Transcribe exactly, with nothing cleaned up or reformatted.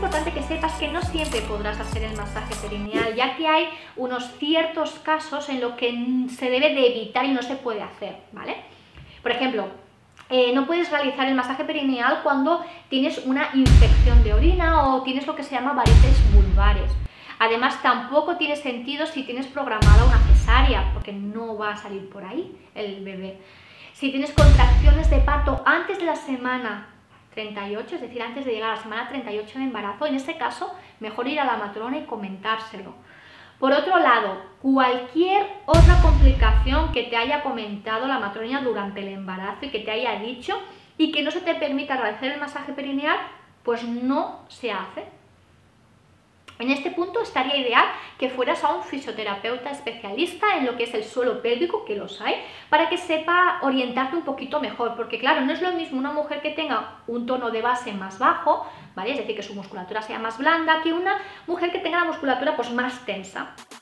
importante que sepas que no siempre podrás hacer el masaje perineal, ya que hay unos ciertos casos en los que se debe de evitar y no se puede hacer, ¿vale? Por ejemplo, eh, no puedes realizar el masaje perineal cuando tienes una infección de orina o tienes lo que se llama varices vulvares. Además, tampoco tiene sentido si tienes programada una cesárea, porque no va a salir por ahí el bebé. Si tienes contracciones de parto antes de la semana treinta y ocho, es decir, antes de llegar a la semana treinta y ocho de embarazo, en ese caso, mejor ir a la matrona y comentárselo. Por otro lado, cualquier otra complicación que te haya comentado la matrona durante el embarazo y que te haya dicho y que no se te permita realizar el masaje perineal, pues no se hace. En este punto estaría ideal que fueras a un fisioterapeuta especialista en lo que es el suelo pélvico, que los hay, para que sepa orientarte un poquito mejor, porque claro, no es lo mismo una mujer que tenga un tono de base más bajo, ¿vale? Es decir, que su musculatura sea más blanda, que una mujer que tenga la musculatura pues más tensa.